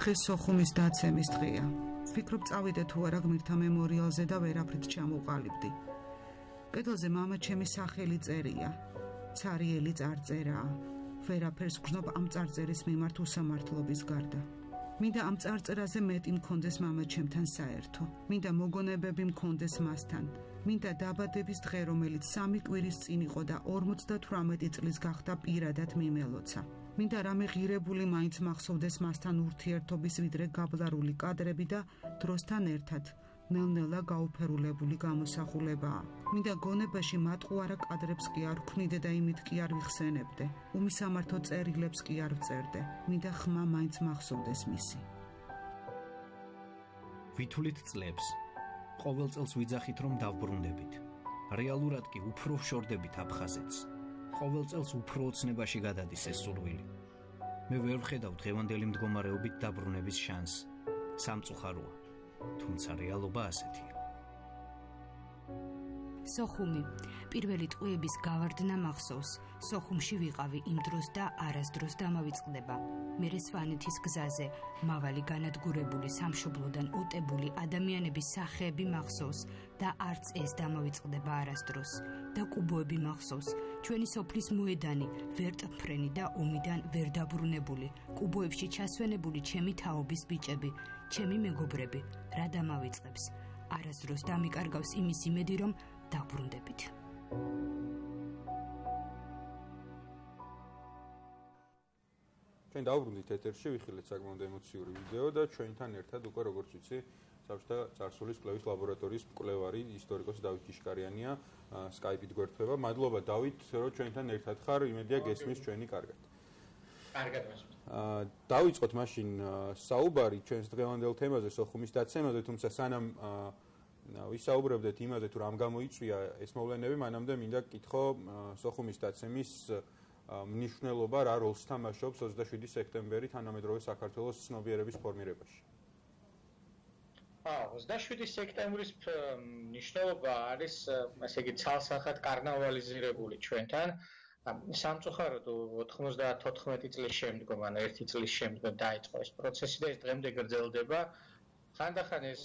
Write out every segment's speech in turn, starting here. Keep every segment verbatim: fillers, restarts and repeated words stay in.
დღე სოხუმის დაცემის დღეა. ვფიქრობ წავიდე თუ არა გმირთა მემორიალზე და ვერაფრით ჩამოვყალიბდი. კედელზე მამა ჩემი სახელი წერია. ცარიელი წარწერაა. ვერაფერს გრძნობ ამ წარწერის მიმართ უსამართლობის გარდა. მინდა ამ წარწერაზე მეტი მქონდეს მამა ჩემთან საერთო. მინდა მოგონებები მქონდეს მასთან. მინდა დაბადების დღე, რომელიც სამი კვირის წინ იყო და ორმოცდათვრამეტი წლის გახდა პირადად მიმელოცა. მინდა რამე ღირებული მაინც მახსოვდეს მასთან ურთიერთობის ვიდრე გაბლარული კადრები და დროსთან ერთად ნელ-ნელა გაუფერულებული გამოსახულებაა. მინდა გონებაში მატყუარა კადრებს კი არ ვქმნიდე და იმით კი არ ვიხსენებდე. უმისამართო წერილებს კი არ ვწერდე. მინდა ხმა მაინც მახსოვდეს მისი. ვითვლით წლებს. ყოველ წელს ვიძახით რომ დავბრუნდებით. რეალურად კი უფრო ვშორდებით აფხაზეთს. ყოველ წელს უფრო ოცნებაში გადადის ეს სურვილი. მე ვერ ვხედავ დღევანდელი მდგომარეობით დაბრუნების შანსს. სამწუხაროა, თუმცა რეალობა ასეთია. სოხუმი. პირველი ტყვეების გავარდნა მახსოვს. სოხუმში ვიყავი იმ დროს და არასდროს დამავიწყდება. მერე სვანეთის გზაზე მავალი განადგურებული სამშობლოდან ოტებული ადამიანების სახეები მახსოვს და არც ეს დამავიწყდება არასდროს. და კუბოები მახსოვს. ჩვენი სოფლის მოედანი ვერტმფრენი და ომიდან ვერ დაბრუნებული. კუბოებში ჩასვენებული ჩემი თაობის ბიჭები, ჩემი მეგობრები, რა დამავიწყებს. არასდროს დამიკარგავს იმის იმედი რომ დაბრუნდებით. ჩვენ დავბრუნდით ეთერში, ვიხილეთ საკმაოდ ემოციური ვიდეო და ჩვენთან ერთად უკვე როგორც ვიცი, საბჭოთა წარსულის კვლევის ლაბორატორიის მკვლევარი ისტორიკოსი დავით იშკარიანია სკაიპით გვერდება. მადლობა დავით, რომ ჩვენთან ერთად ხარ, იმედია გესმის ჩვენი კარგად. კარგად მესმის. აა დავიწყოთ მაშინ საუბარი ჩვენს დღევანდელ თემაზე, სოხუმის დაცემაზე, თუმცა სანამ ვისაუბრებდეთ იმაზე თუ რამ გამოიწვია ეს მოვლენები, მანამდე მინდა გკითხო სოხუმის დაცემის მნიშვნელობა რა როლს თამაშობს ოცდაშვიდი სექტემბერი თანამედროვე საქართველოს ცნობიერების ფორმირებაში. აა ოცდაშვიდი სექტემბრის მნიშვნელობა არის, ასე იგი, ცალსახად კარნავალიზირებული ჩვენთან. სამწუხაროდ ოთხმოცდათოთხმეტი წლის შემდგომ, ან ერთი წლის შემდგომ დაიწყო ეს პროცესი და ეს დღემდე გრძელდება. ხანდახან ეს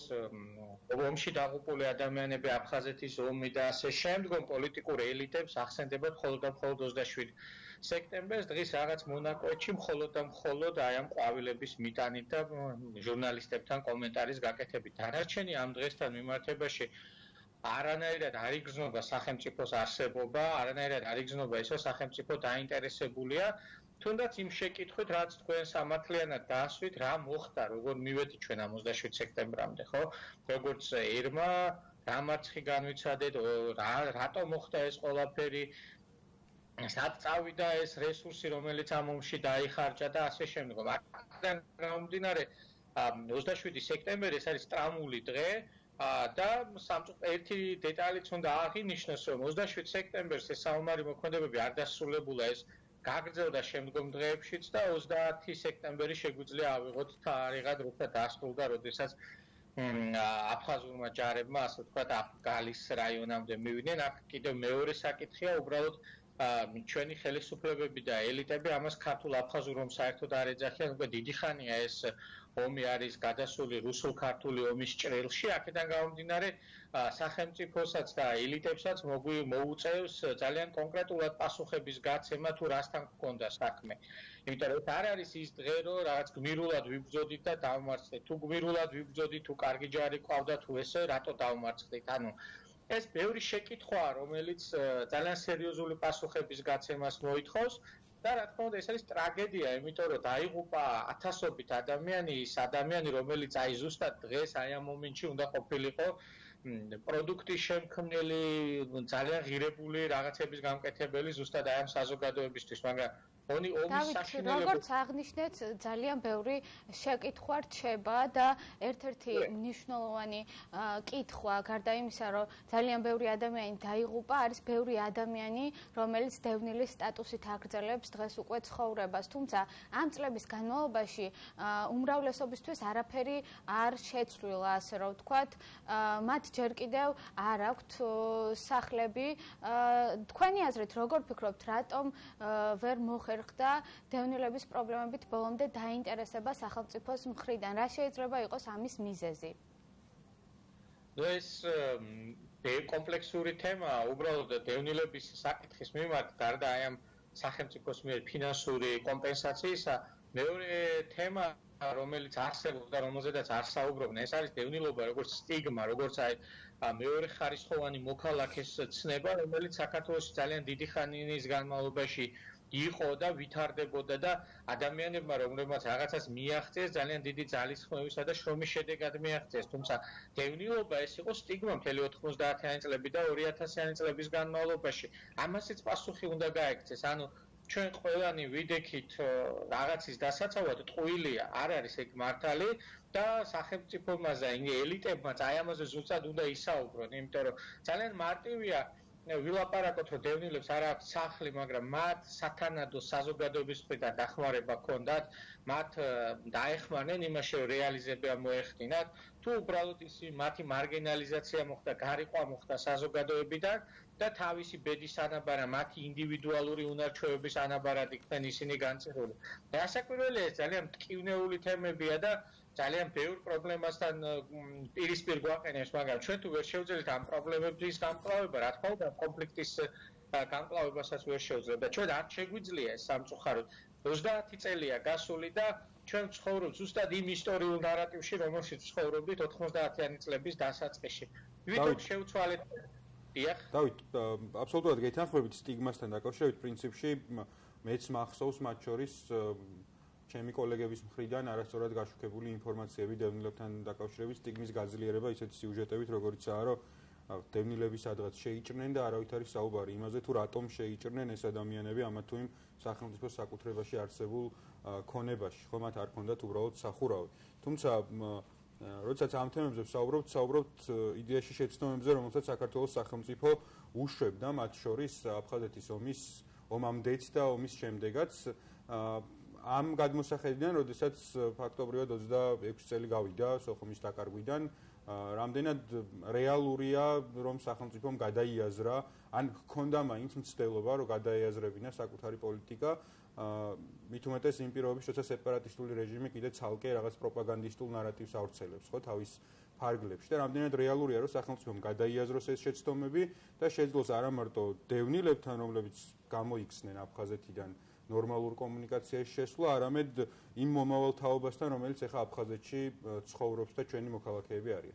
ომში დაღუპული ადამიანები, აფხაზეთის ომი და ასე შემდგომ პოლიტიკურ ელიტებს ახსენდებათ მხოლოდ და მხოლოდ ოცდაშვიდი სექტემბერს, დღის რაღაც მონაკვეთში მხოლოდ და მხოლოდ აი ამ ყვავილების მიტანით და ჟურნალისტებთან კომენტარის გაკეთებით. დანარჩენი ამ დღესთან მიმართებაში არანაირად არ იგრძნობა სახელმწიფოს არსებობა, არანაირად არ იგრძნობა ისო სახელმწიფო დაინტერესებულია. თუნდაც იმ შეკითხვით, რაც თქვენ სამართლიანად დაასვით, რა მოხდა, როგორ მივედი ჩვენ ამ ოცდაშვიდ სექტემბრამდე, ხო? როგორც ერმა, რა მარცხი განვიცადეთ, რა რატო მოხდა ეს ყველაფერი, სად წავიდა ეს რესურსი, რომელიც ამ ომში დაიხარჯა და ასე შემდგომ. აქედან გამომდინარე, ოცდაშვიდი სექტემბერი ეს არის ტრამული დღე და სამწუხაროდ ერთი დეტალიც უნდა აღინიშნოს, რომ ოცდაშვიდ სექტემბერს ეს საომარი მოქმედებები არ დასრულებულა, ეს გაგრძელდა შემდგომ დღეებშიც და ოცდაათი სექტემბერი შეგვიძლია ავიღოთ თარიღად, როცა დასრულდა, როდესაც აფხაზურმა ჯარებმა, ასე ვთქვათ, აფგალის რაიონამდე მივიდნენ. აქ კიდევ მეორე საკითხია, უბრალოდ ჩვენი ხელისუფლებები და ელიტები ამას ქართულ აფხაზურ ომს საერთოდ არ ეძახიან, უკვე დიდი ხანია ეს ომი არის გადასული რუსულ-ქართული ომის ჭრილში. აქედან გამომდინარე, სახელმწიფოსაც და ელიტებსაც მოუწევს ძალიან კონკრეტულად პასუხების გაცემა თუ რასთან გქონდა საქმე. იმიტომ რომ არ არის ის დღე, რომ რაღაც გმირულად ვიბრძოდით და დავმარცხდით. თუ გმირულად ვიბრძოდით, თუ კარგი ჯარი ყავდა, თუ ესე, რატო დავმარცხდით? ანუ ეს ბევრი შეკითხვაა, რომელიც ძალიან სერიოზული პასუხების გაცემას მოითხოვს და რა თქმა უნდა ეს არის ტრაგედია, იმიტომ რომ დაიღუპა ათასობით ადამიანი, ის ადამიანი, რომელიც აი ზუსტად დღეს აი ამ მომენტში უნდა ყოფილიყო პროდუქტის შემქმნელი, ძალიან ღირებული რაღაცების გამკეთებელი ზუსტად აი ამ საზოგადოებისთვის, მაგრამ ონი ომის საშინელება. როგორც აღნიშნეთ, ძალიან ბევრი შეკითხვა რჩება და ერთ-ერთი მნიშვნელოვანი კითხვა, გარდა იმისა, რომ ძალიან ბევრი ადამიანი დაიღუპა, არის ბევრი ადამიანი, რომელიც დევნილის სტატუსით აგრძელებს დღეს უკვე ცხოვრებას. თუმცა ამ წლების განმავლობაში უმრავლესობისთვის არაფერი არ შეცვლილა, ასე რომ ვთქვათ, მათ ჯერ კიდევ არ აქვთ სახლები. თქვენი აზრით, როგორ ფიქრობთ, რატომ ვერ მოხერხდა ვერ ხდა დევნილების პრობლემებით ბოლომდე დაინტერესება სახელმწიფოს მხრიდან? რა შეიძლება იყოს ამის მიზეზი? ეს კომპლექსური თემა, უბრალოდ დევნილების საკითხის მიმართ, გარდა აი ამ სახელმწიფოს მიერ ფინანსური კომპენსაციისა, მეორე თემა, რომელიც არსებობს და რომელზედაც არ საუბრობენ, ეს არის დევნილობა, როგორც სტიგმა, როგორც აი მეორე ხარისხოვანი მოქალაქის ცნება, რომელიც საქართველოში ძალიან დიდი ხანის განმავლობაში იყო და ვითარდებოდა და ადამიანებმა, რომლებმაც რაღაცას მიაღწიეს, ძალიან დიდი ძალისხმევისა და შრომის შედეგად მიაღწიეს. თუმცა დევნილობა ეს იყო სტიგმა მთელი ოთხმოცდაათიანი წლები და ორი ათასიანი წლების განმავლობაში. ამასიც პასუხი უნდა გაექცეს. ანუ ჩვენ ყველანი ვიდექით რაღაცის დასაცავად ტყუილია, არ არის ეგ მართალი და სახელმწიფომაზე, ელიტებმაც აი ამაზე ზუსტად უნდა ისაუბრონ, იმიტომ რომ ძალიან მარტივია ვილაპარაკოთ, რომ დევნილებს არ აქვს სახლი, მაგრამ მათ სათანადო საზოგადოების მხრიდან დახმარება ჰქონდათ, მათ დაეხმარნენ იმაში, რომ რეალიზება მოეხდინათ, თუ უბრალოდ ისი მათი მარგინალიზაცია მოხდა, გარიყვა მოხდა საზოგადოებიდან და თავისი ბედის ანაბარა, მათი ინდივიდუალური უნარჩვევების ანაბარად იქნენ ისინი განწირული. დასაკვირველია, ეს ძალიან მტკივნეული თემებია და ძალიან ბევრ პრობლემასთან პირისპირ გვაყენებს, მაგრამ ჩვენ თუ ვერ შევძლებთ ამ პრობლემების გამკლავება, რა თქმა უნდა, კონფლიქტის გამკლავებასაც ვერ შევძლებთ და ჩვენ არ შეგვიძლია ეს სამწუხაროდ. ოცდაათი წელია გასული და ჩვენ ვცხოვრობთ ზუსტად იმ ისტორიულ ნარატივში, რომელშიც ვცხოვრობდით ოთხმოცდაათიანი წლების დასაწყისში. ვიდრე შევცვალეთ დიახ. დავით, აბსოლუტურად გეთანხმებით სტიგმასთან დაკავშირებით პრინციპში მეც მახსოვს მათ შორის ჩემი კოლეგების მხრიდან არასწორად გაშუქებული ინფორმაციები დევნილებთან დაკავშირებით სტიგმის გაძლიერება ისეთი სიუჟეტებით, როგორიცაა, რომ დევნილები სადღაც შეიჭრნენ და არავით არის საუბარი იმაზე, თუ რატომ შეიჭრნენ ეს ადამიანები ამა თუ იმ სახელმწიფოს საკუთრებაში არსებულ ქონებაში, ხო მათ არ ქონდათ უბრალოდ სახურავი. თუმცა როდესაც ამ თემებზე ვსაუბრობთ, ვსაუბრობთ იდეაში შეცდომებზე, რომელსაც საქართველოს სახელმწიფო უშვებდა, მათ შორის აფხაზეთის ომის ომამდეც და ომის შემდეგაც. ამ გადმოსახედიდან, როდესაც ფაქტობრივად ოცდაექვსი წელი გავიდა სოხუმის დაკარგვიდან, რამდენად რეალურია, რომ სახელმწიფომ გადაიაზრა, ან ჰქონდა მაინც მცდელობა, რომ გადაიაზრებინა საკუთარი პოლიტიკა, მით უმეტეს იმ პირობებში, როცა სეპარატისტული რეჟიმი კიდე ცალკე რაღაც პროპაგანდისტულ ნარატივს ავრცელებს, ხო, თავის ფარგლებში და რამდენად რეალურია, რომ სახელმწიფომ გადაიაზროს ეს შეცდომები და შეძლოს არა მარტო დევნილებთან, რომლებიც გამოიქცნენ აფხაზეთიდან ნორმალურ კომუნიკაციაში შესვლა, არამედ იმ მომავალ თაობასთან, რომელიც ახლა აფხაზეთში ცხოვრობს და ჩვენი მოქალაქეები არიან.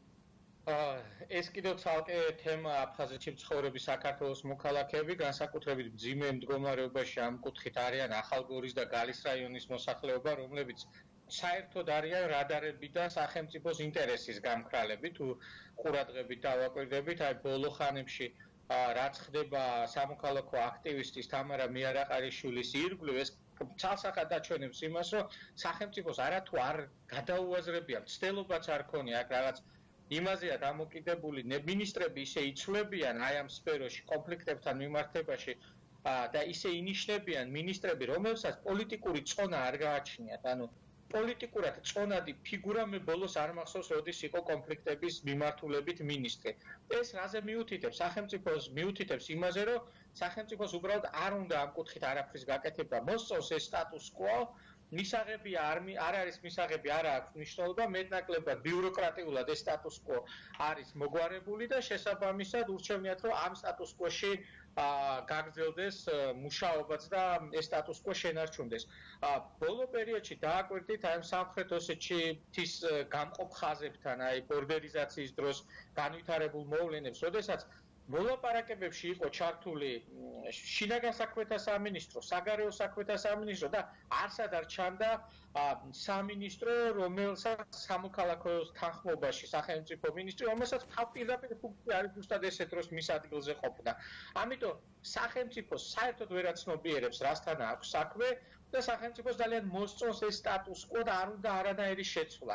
ეს კიდევ ცალკე თემა აფხაზეთში მცხოვრები საქართველოს მოქალაქეები, განსაკუთრებით მძიმე მდგომარეობაში ამ კუთხით არიან ახალგორის და გალის რაიონის მოსახლეობა, რომლებიც საერთოდ არიან რადარები და სახელმწიფოს ინტერესის გამქრალები, თუ ყურადღებით დავაკვირდებით, აი ბოლო ხანებში რაც ხდება სამოქალაქო აქტივისტის თამარა მიარაყარიშვილის ირგვლივ, ეს ცალსახად დაჩვენებს იმას, რომ სახელმწიფოს არა თუ არ გადაუაზრებია, მცდელობაც არ ქონია, აქ რაღაც იმაზეა დამოკიდებული, მინისტრები ისე იცვლებიან აი ამ სფეროში კონფლიქტებთან მიმართებაში და ისე ინიშნებიან მინისტრები, რომელსაც პოლიტიკური წონა არ გააჩნიათ, ანუ პოლიტიკურად წონადი ფიგურა მე ბოლოს არ მახსოვს, როდის იყო კონფლიქტების მიმართულებით მინისტრი. ეს რაზე მიუთითებს? სახელმწიფოს მიუთითებს იმაზე, რომ სახელმწიფოს უბრალოდ არ უნდა ამ კუთხით არაფრის გაკეთება. მოსწონს ეს სტატუს კვო, მისაღები არ არ არის მისაღები, არა აქვს მნიშვნელობა, მეტნაკლებად ბიუროკრატიულად ეს სტატუს კვო არის მოგვარებული და შესაბამისად ურჩევნიათ, რომ ამ სტატუს კვოში გაგრძელდეს მუშაობაც და ეს სტატუს კვო შენარჩუნდეს. ბოლო პერიოდში დააკვირდით აი სამხრეთ ოსეთში თის გამყოფ ხაზებთან, აი ბორდერიზაციის დროს განვითარებულ მოვლენებს, როდესაც მოლაპარაკებებში იყო ჩართული შინაგან საქმეთა სამინისტრო, საგარეო საქმეთა სამინისტრო და არსად არ ჩანდა სამინისტრო, რომელსაც სამოქალაქო თანხმობაში სახელმწიფო მინისტრი, რომელსაც პირდაპირ ფუნქცია არის ზუსტად ესე დროს მის ადგილზე ყოფნა. ამიტომ სახელმწიფოს საერთოდ ვერაცნობიერებს რასთან აქვს საქმე და სახელმწიფოს ძალიან მოსწონს ეს სტატუს კვო და არ უნდა არანაირი შეცვლა.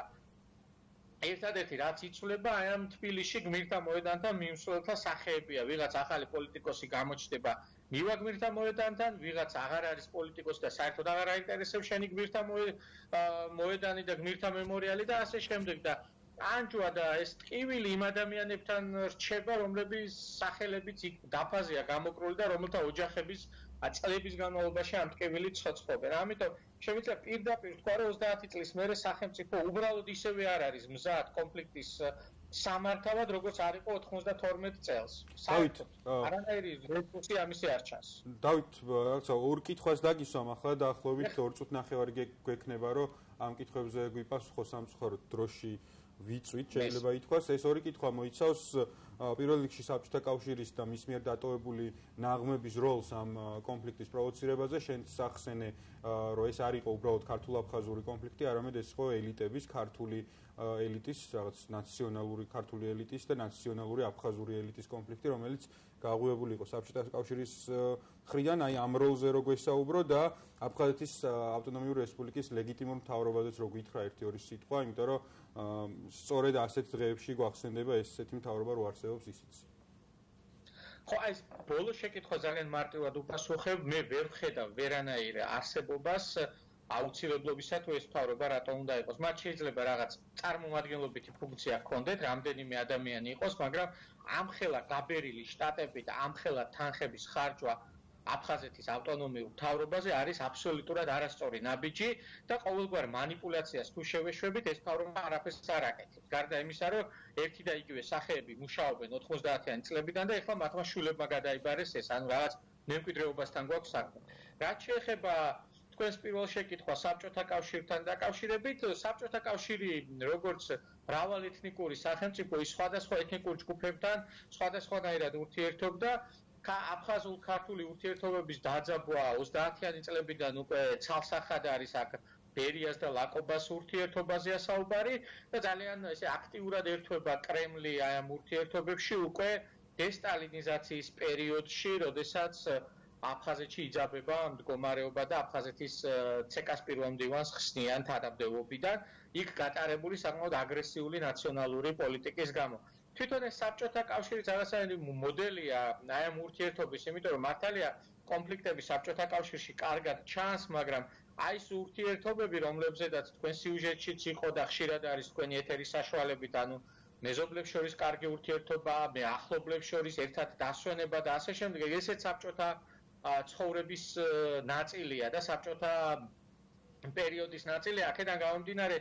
ერთადერთი რაც იცვლება აი ამ თბილისში გმირთა მოედანთან მიმსვლელთა სახეებია. ვიღაც ახალი პოლიტიკოსი გამოჩნდება მივა გმირთა მოედანთან, ვიღაც აღარ არის პოლიტიკოსი და საერთოდ აღარ აინტერესებს შენი გმირთა მოედანი და გმირთა მემორიალი და ასე შემდეგ და ანჯვა და ეს ტყივილი იმ ადამიანებთან რჩება, რომლების სახელებიც იქ დაფაზეა გამოკრული და რომელთა ოჯახების წლების განმავლობაში ამ ტკივილი ცოცხლობენ. ამიტომ შემიძლია პირდაპირ თქვა, რომ ოცდაათი წლის მერე სახელმწიფო უბრალოდ ისევე არ არის მზად კონფლიქტის სამართავად, როგორც არ იყო ოთხმოცდათორმეტ წელს. საერთოდ არანაირი რესურსი ამისი არ ჩანს. დავით, რაღაცა ორ კითხვას დაგისვამ ახლა დაახლოებით ორ წუთ ნახევარი გექნება, რომ ამ კითხვებზე გვიპასუხო სამწუხაროდ დროში ვიწვით, შეიძლება ითქვას, ეს ორი კითხვა მოიცავს პირველ რიგში საბჭოთა კავშირის და მის მიერ დატოვებული ნაღმების როლს ამ კონფლიქტის პროვოცირებაზე. შენ სახსენე, რომ ეს არ იყო უბრალოდ ქართულ-აფხაზური კონფლიქტი, არამედ ეს იყო ელიტების, ქართული ელიტის, რაღაც ნაციონალური ქართული ელიტის და ნაციონალური აფხაზური ელიტის კონფლიქტი, რომელიც გაღვივებული იყო საბჭოთა კავშირის მხრიდან, აი ამ როლზე რო გვესაუბრო და აფხაზეთის ავტონომიური რესპუბლიკის ლეგიტიმურ მთავრობაზეც რო გითხრა ერთი-ორი სიტყვა, იმიტომ რომ სწორედ ასეთ დღეებში გვახსენდება ესეთი მთავრობა რო არსებობს ისიც. ხო, აი ეს ბოლო შეკითხვა ძალიან მარტივად უპასუხებ, მე ვერ ვხედავ ვერანაირ არსებობას აუცილებლობისა თუ ეს მთავრობა რატომ უნდა იყოს. მათ შეიძლება რაღაც წარმომადგენლობითი ფუნქცია ჰქონდეთ, რამდენიმე ადამიანი იყოს, მაგრამ ამხელა გაბერილი შტატები და ამხელა თანხების ხარჯვა აფხაზეთის ავტონომიურ მთავრობაზე არის აბსოლუტურად არასწორი ნაბიჯი და ყოველგვარ манипуляციას თუ შევეშვებით, ეს მთავრობა არაფერს არ აკეთებს. გარდა იმისა, რომ ერთი და იგივე სახეები მუშაობენ ოთხმოცდაათიანი წლებიდან და ეხლა მათმა შვილებმა გადაიბარეს ეს, ანუ რაღაც მემკვიდრეობასთან გვაქვს საქმე. რაც შეეხება თქვენს პირველ შეკითხვას საბჭოთა კავშირთან დაკავშირებით, საბჭოთა კავშირი როგორც მრავალეთნიკური სახელმწიფო ის სხვადასხვა ეთნიკურ ჯგუფებთან სხვადასხვანაირად ურთიერთობდა. აფხაზურ-ქართული ურთიერთობების დაძაბვა ოცდაათიანი წლებიდან უკვე ცალსახად არის აქ ბერიას და ლაკობას ურთიერთობაზეა საუბარი და ძალიან ესე აქტიურად ერთვება კრემლი აი ამ ურთიერთობებში უკვე დესტალინიზაციის პერიოდში, როდესაც აფხაზეთში იძაბება მდგომარეობა და აფხაზეთის ცეკას პირველ მდივანს ხსნიან თანამდებობიდან, იქ გატარებული საკმაოდ აგრესიული ნაციონალური პოლიტიკის გამო. თვითონ ეს საბჭოთა კავშირის რაღაცაირი მოდელია აი ამ ურთიერთობის, იმიტომ რომ მართალია კონფლიქტები საბჭოთა კავშირში კარგად ჩანს, მაგრამ აი ეს ურთიერთობები, რომლებზედაც თქვენ სიუჟეტშიც იყო და ხშირად არის თქვენი ეთერის საშუალებით, ანუ მეზობლებს შორის კარგი ურთიერთობა, მე ახლობლებს შორის ერთად დასვენება და ასე შემდეგ, ესეც საბჭოთა ცხოვრების ნაწილია და საბჭოთა პერიოდის ნაწილია. აქედან გამომდინარე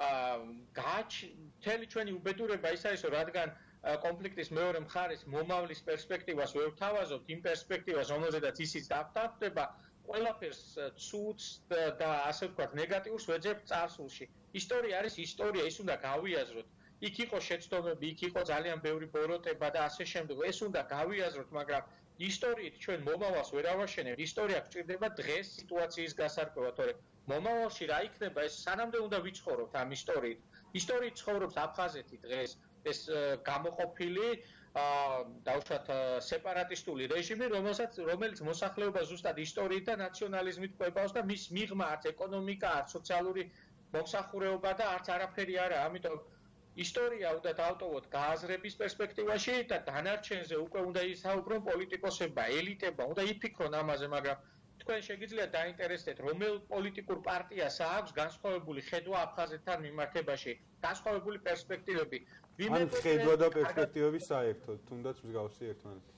გაჩ მთელი ჩვენი უბედურება ის არის, რომ რადგან კონფლიქტის მეორე მხარეს მომავლის პერსპექტივას ვერ ვთავაზობთ, იმ პერსპექტივას, რომელზედაც ისიც დავთავაზდება, ყველაფერს ცუდს და ასე ვთქვათ, ნეგატიურს ვეძებთ წარსულში. ისტორია არის ისტორია, ის უნდა გავიაზროთ. იქ იყო შეცდომები, იქ იყო ძალიან ბევრი ბოროტება და ასე შემდეგ. ეს უნდა გავიაზროთ, მაგრამ ისტორიით ჩვენ მომავალს ვერ ავაშენებთ. ისტორია გვჭირდება დღეს სიტუაციის გასარკვევად, თორე მომავალში რა იქნება, ეს სანამდე უნდა ვიცხოვროთ ამ ისტორიით. ისტორიით ცხოვრობს აფხაზეთი დღეს, ეს გამოყოფილი დაუშვათ სეპარატისტული რეჟიმი, რომელსაც რომელიც მოსახლეობა ზუსტად ისტორიით და ნაციონალიზმით ყვებავს და მის მიღმა არც ეკონომიკა, არც სოციალური მომსახურეობა და არც არაფერი არა. ამიტომ ისტორია უნდა დავტოვოთ გააზრების პერსპექტივაში და დანარჩენზე უკვე უნდა ისაუბრონ პოლიტიკოსებმა, ელიტებმა, უნდა იფიქრონ ამაზე, მაგრამ თქვენ შეგიძლიათ დაინტერესდეთ, რომელ პოლიტიკურ პარტიას აქვს განსხვავებული ხედვა აფხაზეთთან მიმართებაში, განსხვავებული პერსპექტივები. ან ხედვა და პერსპექტივები საერთოდ, თუნდაც მსგავსი ერთმანეთთან.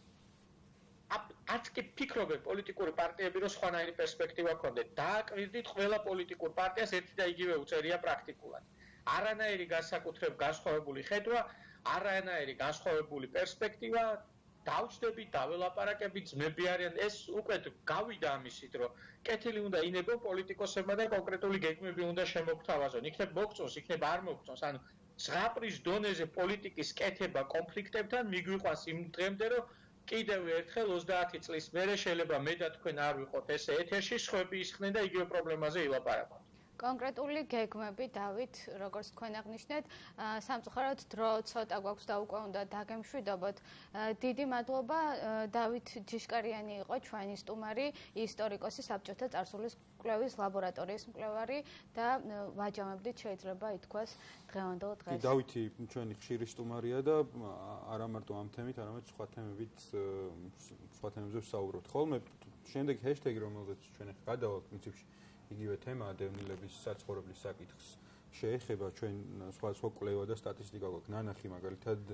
არც კი ფიქრობენ პოლიტიკური პარტიები, რომ სხვანაირი პერსპექტივა ჰქონდეთ. დააკვირდით ყველა პოლიტიკურ პარტიას ერთი და იგივე უწერია პრაქტიკულად. არანაირი განსაკუთრებით განსხვავებული ხედვა, არანაირი განსხვავებული პერსპექტივა, დავჭდებით, დაველაპარაკებით, ძმები არიან, ეს უკვე გავიდა ამისით, რომ კეთილი უნდა ინებონ პოლიტიკოსებმა და კონკრეტული გეგმები უნდა შემოგთავაზონ. იქნებ მოგწონს, იქნებ არ მოგწონს, ანუ ზღაპრის დონეზე პოლიტიკის კეთება კონფლიქტებთან მიგვიყვანს იმ დღემდე, რომ კიდევ ერთხელ ოცდაათი წლის მერე შეიძლება მე და თქვენ არ ვიყოთ ესე ეთერში, სხვები ისხნენ და იგივე პრობლემაზე ილაპარაკონ. კონკრეტული გეგმები, დავით, როგორც თქვენ აღნიშნეთ, სამწუხაროდ დრო ცოტა გვაქვს და უკვე უნდა დაგემშვიდობოთ. დიდი მადლობა, დავით ჯიშკარიანი იყო ჩვენი სტუმარი, ისტორიკოსი, საბჭოთა წარსულის კვლევის ლაბორატორიის მკვლევარი და ვაჯამებდით შეიძლება ითქვას დღევანდელ დღეს. დავითი ჩვენი ხშირი სტუმარია და არა მარტო ამ თემით, არამედ სხვა თემებით, სხვა თემებზე ვსაუბრობთ. ხოლმე შემდეგ ჰეშტეგი, რომელზეც ჩვენ გადავალთ პრინციპში იგივე თემაა დევნილების საცხოვრებლის საკითხს შეეხება, ჩვენ სხვადასხვა კვლევა და სტატისტიკა გვაქვს ნანახი, მაგალითად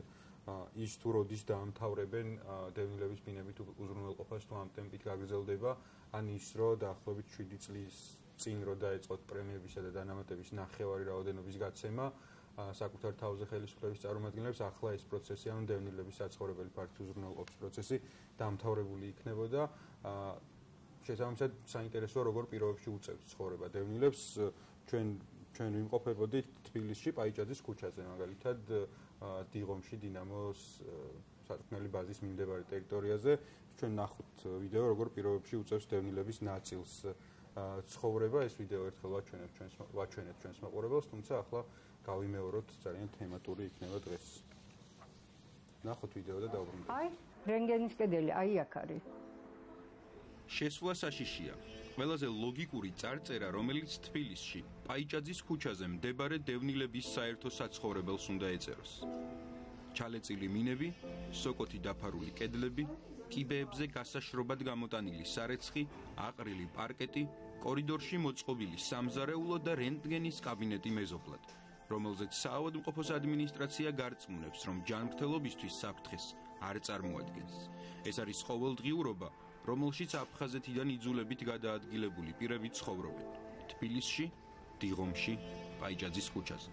ის თუ როდის დაამთავრებენ დევნილების ბინებით უზრუნველყოფას თუ ამ ტემპით გაგრძელდება, ან ის რომ დაახლოებით შვიდი წლის წინ რო დაეწყოთ პრემიებისა და დანამატების ნახევარი რაოდენობის გაცემა საკუთარ თავზე ხელისუფლების წარმომადგენლებს, ახლა ეს პროცესი, ანუ დევნილების საცხოვრებელი ფართო უზრუნველყოფის პროცესი დამთავრებული იქნებოდა. შესაბამისად, საინტერესოა როგორ პირობებში უწევთ ცხოვრება დევნილებს. ჩვენ ჩვენ ვიმყოფებოდით თბილისში პაიჭაძის ქუჩაზე, მაგალითად დიღომში დინამოს სარწმუნოების ბაზის მიმდებარე ტერიტორიაზე. ჩვენ ნახოთ ვიდეო, როგორ პირობებში უწევს დევნილების ნაწილს ცხოვრება. ეს ვიდეო ერთხელ ვაჩვენებ ჩვენს ვაჩვენეთ ჩვენს მაყურებელს, თუმცა ახლა გავიმეოროთ, ძალიან თემატური იქნება დღეს. ნახოთ ვიდეო და დავუბრუნდეთ. აი, რენტგენის კედელი, აი აქ არის. შესვლა საშიშია. ყველაზე ლოგიკური წარწერა, რომელიც თბილისში, პაიჭაძის ქუჩაზე მდებარე დევნილების საერთო საცხოვრებელს უნდა ეწეროს. ჩალეწილი მინები, სოკოთი დაფარული კედლები, კიბეებზე გასაშრობად გამოტანილი სარეცხი, აყრილი პარკეტი, კორიდორში მოწყობილი სამზარეულო და რენტგენის კაბინეტი მეზობლად, რომელზეც საავადმყოფოს ადმინისტრაცია გარწმუნებს, რომ ჯანმრთელობისთვის საფრთხეს არ წარმოადგენს. ეს არის ყოველდღიურობა, რომელშიც აფხაზეთიდან იძულებით გადაადგილებული პირები ცხოვრობენ. თბილისში, დიღომში, პაიჭაძის ქუჩაზე.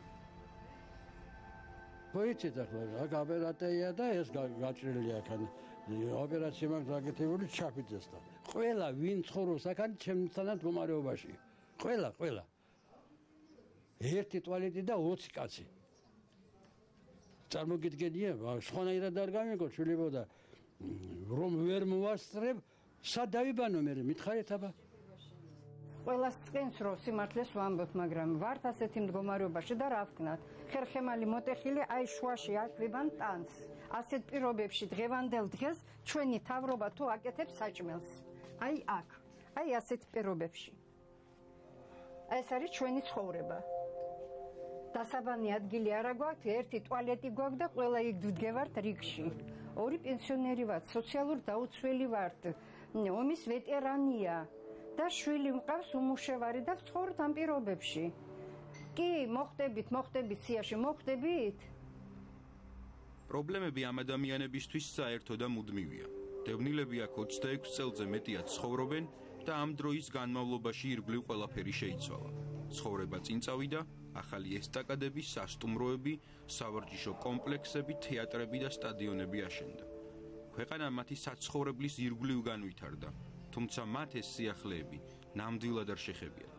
მოიცით ახლა, აქ ოპერატია და ეს გაჭრილი აქ. ოპერაცია მაქვს გაკეთებული ჩაფიძესთან. ყველა ვინ ცხოვრობს აქ ჩემთანაც მდგომარეობაში. ყველა, ყველა. ერთი ტუალეტი და ოცი კაცი. წარმოგიდგენია, სხვანაირად არ გამიგო შვილებო და რომ ვერ მოვასწრებ, სად დავიბანო მე, მითხარით აბა? ყველას წინს რო სიმართლეს ვამბობ, მაგრამ ვართ ასეთი მდგომარეობაში და რა ვქნათ. ხერხემალი მოტეხილი აი შუაში აქ ვიბან ტანს. ასეთ პირობებში დღევანდელ დღეს ჩვენი თავრობა თუ აკეთებს საჭმელს. აი აქ, აი ასეთ პირობებში. ეს არის ჩვენი ცხოვრება. დასაბანი ადგილი არა გვაქვს, ერთი ტუალეტი გვაქვს და ყველა იქ ვდგევართ რიგში. ორი პენსიონერი ვართ, სოციალურ დაუცველი ვართ, ომის ვეტერანია და შვილი მყავს უმუშევარი და ვცხოვრობთ ამ პირობებში. კი, მოხდებით, მოხდებით სიაში, მოხდებით. პრობლემები ამ ადამიანებისთვის საერთო და მუდმივია. დევნილები აქ ოცდაექვსი წელზე მეტია ცხოვრობენ და ამ დროის განმავლობაში ირგვლივ ყველაფერი შეიცვალა. ცხოვრება წინ წავიდა, ახალი ესტაკადები, სასტუმროები, სავარჯიშო კომპლექსები, თეატრები და სტადიონები აშენდა. ქვეყანა მათი საცხოვრებლის ირგვლივ განვითარდა, თუმცა მათ ეს სიახლეები ნამდვილად არ შეხებიათ.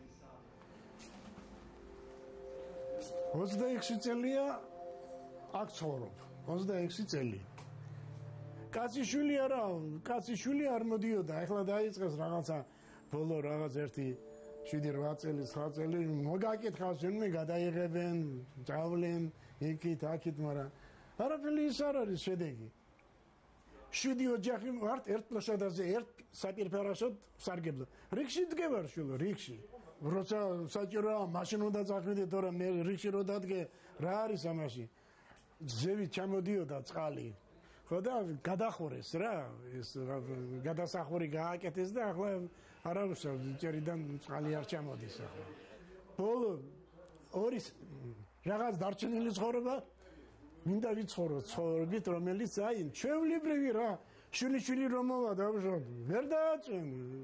ოცდაექვსი წელია აქ ცხოვრობ, ოცდაექვსი წელი. კაციშვილი არა, კაციშვილი არ მოდიოდა, ახლა დაიწყეს რაღაცა ბოლო რაღაც ერთი შვიდი რვა წელი, ცხრა წელი მოგაკითხავს, ვინმე გადაიღებენ, ჯავლენ, იქით, აქით, მაგრამ არაფერი ის არ არის შედეგი. შვიდი ოჯახი ვართ ერთ პლაშადაზე, ერთ საპირფერაშოდ სარგებლო. რიგში დგევარ შულო, რიგში. როცა საჭიროა მაშინ უნდა წახვიდე, თორემ მე რიგში რო დადგე, რა არის ამაში? ზევი ჩამოდიოდა წყალი. ხო და გადახურეს რა, ეს გადასახური გააკეთეს და ახლა არა უშავ ჭერიდან წყალი არ ჩამოდის ახლა. ბოლო ორი რაღაც დარჩენილი ცხოვრება მინდა ვიცხოვრო ცხოვრებით, რომელიც აი ჩვეულებრივი რა, შვილი-შვილი რომ მოვა დავუშვათ, ვერ დააწვენ.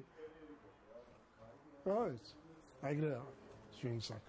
აი, აიგრე შვინსაკ.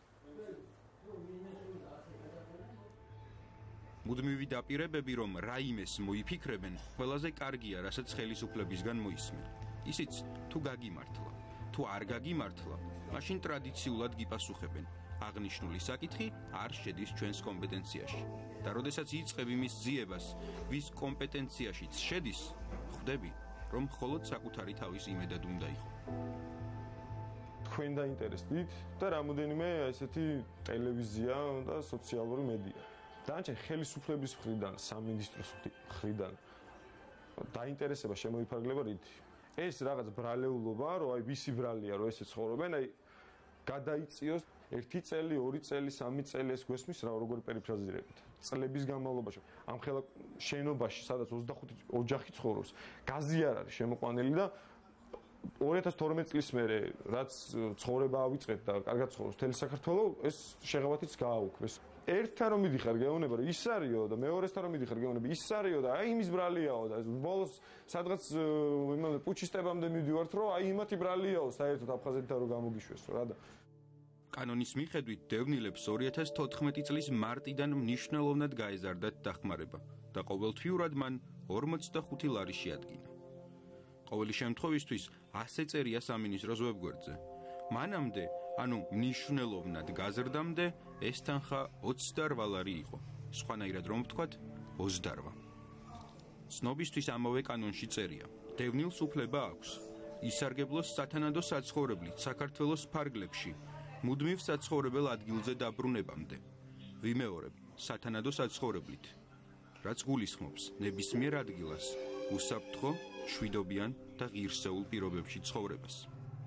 მუდმივი დაპირებები, რომ რაიმეს მოიფიქრებენ, ყველაზე კარგია, რასაც ხელისუფლებისგან მოისმენ. ისიც თუ გაგიმართლა, თუ არ გაგიმართლა, მაშინ ტრადიციულად გიპასუხებენ. აღნიშნული საკითხი არ შედის ჩვენს კომპეტენციაში. და როდესაც იწყებ იმის ძიებას, ვის კომპეტენციაშიც შედის, ხვდები, რომ მხოლოდ საკუთარი თავის იმედად უნდა იყო. თქვენ დაინტერესდით და რამოდენიმე ესეთი ტელევიზია და სოციალური მედია. დანარჩენ ხელისუფლების მხრიდან, სამინისტროს მხრიდან დაინტერესება შემოიფარგლება რითი. ეს რაღაც ბრალეულობა, რომ აი ვისი ბრალია, რომ ესე ცხოვრობენ, აი გადაიწიოს ერთი წელი, ორი წელი, სამი წელი ეს გვესმის რა როგორი პერიფრაზირებით. წლების განმავლობაში ამ ხელა შენობაში, სადაც ოცდახუთი ოჯახი ცხოვრობს, გაზი არ არის შემოყვანილი და ორი ათას თორმეტი წლის მერე რაც ცხოვრება ავიწყეთ და კარგად ცხოვრობს მთელი საქართველო, ეს შეღავათიც გააუქმეს. ერთთან რომ მიდიხარ გეუბნება რომ ის არისო და მეორესთან რომ მიდიხარ გეუბნება ის არისო და აი იმის ბრალიაო და ბოლოს სადღაც იმალე პუჩისტებამდე მივდივართ რომ აი იმათი ბრალიაო საერთოდ აფხაზეთთან რომ გამოგიშვესო რა და კანონის მიხედვით დევნილებს ორი ათას თოთხმეტი წლის მარტიდან მნიშვნელოვნად გაეზარდათ დახმარება და ყოველთვიურად მან ორმოცდახუთი ლარი შეადგინა. ყოველი შემთხვევისთვის ასი წერია სამინისტროს ვებგვერდზე. მანამდე, ანუ მნიშვნელოვნად გაზრდამდე, ეს თანხა ოცდარვა ლარი იყო. სხვანაირად რომ ვთქვათ, ოცდარვა. ცნობისთვის ამავე კანონში წერია. დევნილს უფლება აქვს ისარგებლოს სათანადო საცხოვრებლით საქართველოს ფარგლებში, მუდმივ საცხოვრებელ ადგილზე დაბრუნებამდე. ვიმეორებ, სათანადო საცხოვრებლით, რაც გულისხმობს ნებისმიერ ადგილას, უსაფრთხო, მშვიდობიან და ღირსეულ პირობებში ცხოვრებას.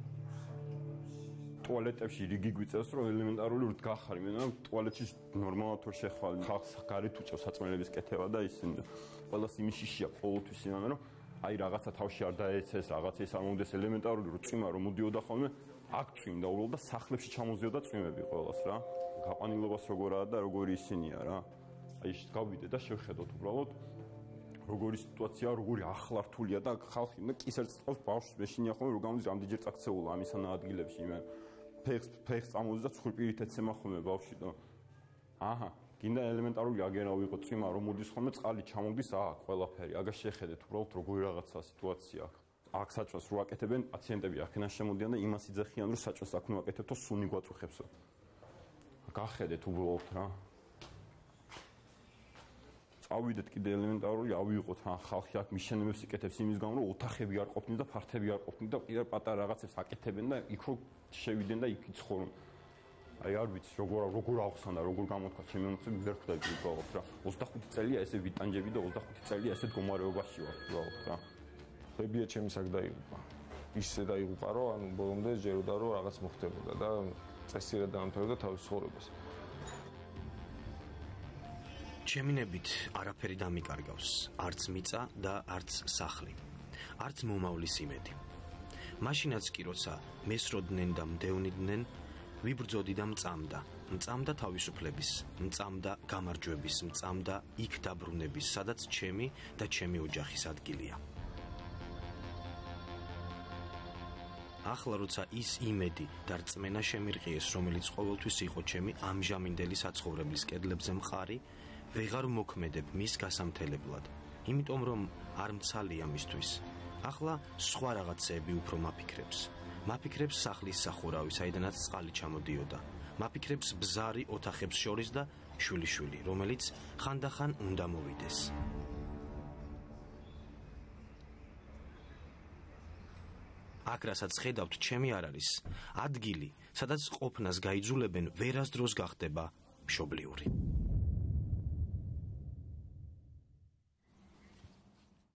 ტუალეტებში რიგი გვიწევს, რომ ელემენტარული ურთ გახარი, მე ტუალეტში ნორმალად თორ შეხვალ, ხალხს გარეთ უწევს საწმენების კეთება და ისინი ყველას იმის შიშია ყოველთვის იმამე, რომ აი რაღაცა თავში არ დაეცეს, რაღაცა ის არ მომდეს ელემენტარული რომ წვიმა რომ მოდიოდა ხოლმე, აქ წვიმდა უბრალოდ და სახლებში ჩამოზიოდა წვიმები ყველას რა. გაყვანილობას როგორაა და როგორი ისინია რა. აი გავიდე და შევხედოთ უბრალოდ როგორი სიტუაცია, როგორი ახლა რთულია და ხალხი მე კისერს წავს ბავშვს მეშინია ხოლმე რომ გამოდის რამდენჯერ წაქცეულა ამისანა ადგილებში მე ფეხს ფეხს წამოდის და ცხვირპირით ეცემა ხოლმე ბავშვი და აჰა გინდა ელემენტარული აგერა ვიყო წვიმა რომ მოდის ხოლმე წყალი ჩამოდის აქ ყველაფერი აგა შეხედეთ უბრალოდ როგორი რაღაცა სიტუაცია აქ აქ საჭმელს რო აკეთებენ პაციენტები აქედან შემოდიან და იმას იძახიან რომ საჭმელს აქ უნდა აკეთებთო სუნი გვაწუხებსო გახედეთ უბრალოდ რა ავიდეთ კიდე ელემენტარული ავიღოთ რა ხალხი აქ მიშენებებს იკეთებს იმის გამო რომ ოთახები არ ყოფნი და ფართები არ ყოფნი და კიდე პატარა რაღაცებს აკეთებენ და იქ რო შევიდნენ და იქ იცხოვრონ აი არ ვიცი როგორ როგორ აღხსნა როგორ გამოთქვა ჩემი მომწონი ვერ ხვდები უბრალოდ რა ოცდახუთი წელია ესე ვიტანჯები და ოცდახუთი წელია ესეთ გომარეობაში ვარ უბრალოდ რა ხებია ჩემი საკ დაიღუპა ისე დაიღუპა რომ ან ბოლომდე ჯეროდა რომ რაღაც მოხდებოდა და წესიერად დაამთავრებდა თავის ცხოვრებას ჩემინებით არაფერი დამიკარგავს, არც მიწა და არც სახლი, არც მომავლის იმედი. მაშინაც კი როცა მესროდნენ და მდევნიდნენ, ვიბრძოდი და მწამდა, მწამდა თავისუფლების, მწამდა გამარჯვების, მწამდა იქ დაბრუნების, სადაც ჩემი და ჩემი ოჯახის ადგილია. ახლა როცა ის იმედი და რწმენა შემირყიეს, რომელიც ყოველთვის იყო ჩემი ამჟამინდელი საცხოვრებლის კედლებზე მყარი, ვეღარ მოქმედებ მის გასამთელებლად, იმიტომ რომ არ მცალია მისთვის. ახლა სხვა რაღაცები უფრო მაფიქრებს. მაფიქრებს სახლის სახურავი, საიდანაც წყალი ჩამოდიოდა. მაფიქრებს ბზარი ოთახებს შორის და შვილიშვილი, რომელიც ხანდახან უნდა მოვიდეს. აქ რასაც ხედავთ, ჩემი არ არის ადგილი, სადაც ყოფნას გაიძულებენ, ვერასდროს გახდება მშობლიური.